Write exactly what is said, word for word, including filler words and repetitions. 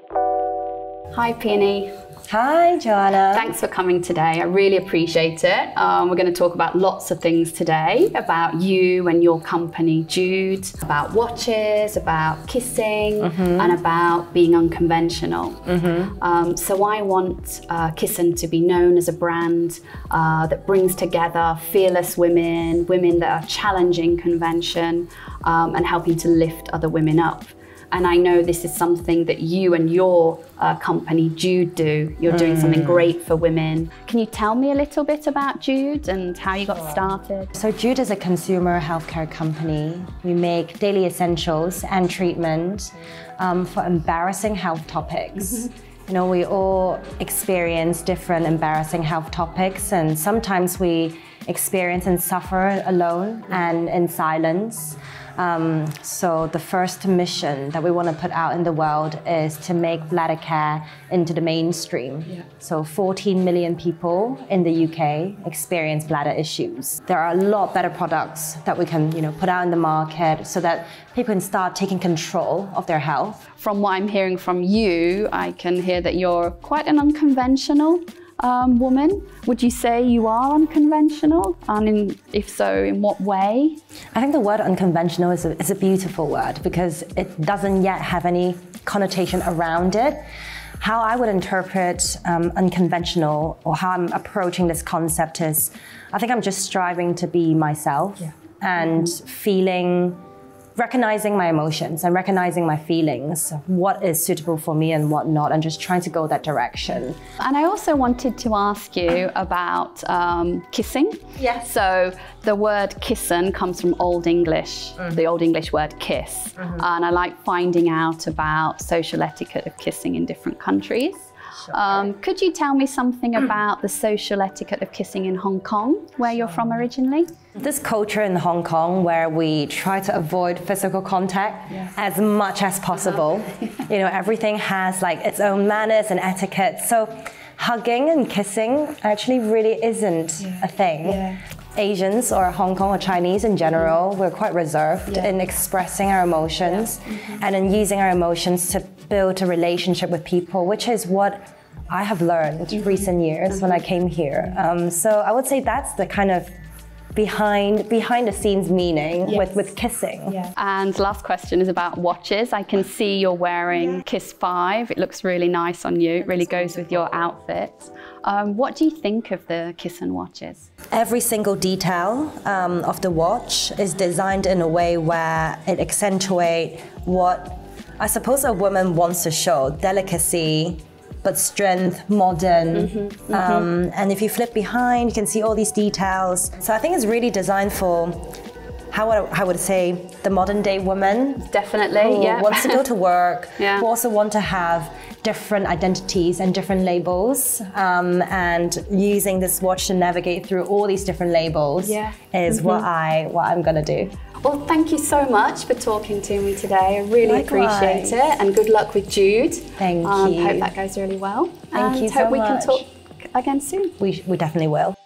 Hi, Peony. Hi, Joanna. Thanks for coming today. I really appreciate it. Um, we're going to talk about lots of things today, about you and your company, Jude, about watches, about kissing, mm-hmm. and about being unconventional. Mm-hmm. um, so I want uh, Cyssan to be known as a brand uh, that brings together fearless women, women that are challenging convention, um, and helping to lift other women up. And I know this is something that you and your uh, company, Jude, do. You're mm. doing something great for women. Can you tell me a little bit about Jude and how you got sure. started? So Jude is a consumer healthcare company. We make daily essentials and treatment um, for embarrassing health topics. Mm-hmm. You know, we all experience different embarrassing health topics, and sometimes we experience and suffer alone and in silence. Um, so the first mission that we want to put out in the world is to make bladder care into the mainstream. Yeah. So fourteen million people in the U K experience bladder issues. There are a lot better products that we can, you know, put out in the market so that people can start taking control of their health. From what I'm hearing from you, I can hear that you're quite an unconventional Um, woman. Would you say you are unconventional? And in, if so, in what way? I think the word unconventional is a, is a beautiful word because it doesn't yet have any connotation around it. How I would interpret um, unconventional, or how I'm approaching this concept, is I think I'm just striving to be myself. Yeah. And mm-hmm. feeling recognizing my emotions and recognizing my feelings, what is suitable for me and what not, and just trying to go that direction. And I also wanted to ask you about um, kissing. Yes. So the word Cyssan comes from Old English, mm. the Old English word kiss. Mm-hmm. And I like finding out about social etiquette of kissing in different countries. Sure. Um, could you tell me something about the social etiquette of kissing in Hong Kong, where you're from originally? This culture in Hong Kong where we try to avoid physical contact yes. as much as possible. Uh-huh. You know, everything has like its own manners and etiquette. So hugging and kissing actually really isn't yeah. a thing. Yeah. Asians or Hong Kong or Chinese in general, mm-hmm. we're quite reserved yeah. in expressing our emotions yeah. mm-hmm. and in using our emotions to build a relationship with people, which is what I have learned mm-hmm. recent years mm-hmm. when I came here. Um, so I would say that's the kind of behind behind the scenes meaning yes. with, with kissing. Yeah. And last question is about watches. I can see you're wearing yeah. Kiss five. It looks really nice on you. It really goes with your outfit. Um, what do you think of the Cyssan watches? Every single detail um, of the watch is designed in a way where it accentuates what I suppose a woman wants to show: delicacy, but strength, modern. Mm-hmm, mm-hmm. Um, and if you flip behind, you can see all these details. So I think it's really designed for, how would I, I would say, the modern day woman. Definitely, who yeah. wants to go to work, yeah. who also want to have different identities and different labels. Um, and using this watch to navigate through all these different labels yeah. is mm-hmm. what, I, what I'm gonna do. Well, thank you so much for talking to me today. I really Likewise. appreciate it, and good luck with Jude. Thank um, you. Hope that goes really well. Thank and you so hope we much. can talk again soon. We, we definitely will.